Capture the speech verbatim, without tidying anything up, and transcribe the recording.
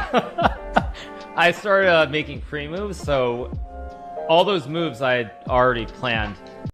I started uh, making pre-moves, so all those moves I had already planned.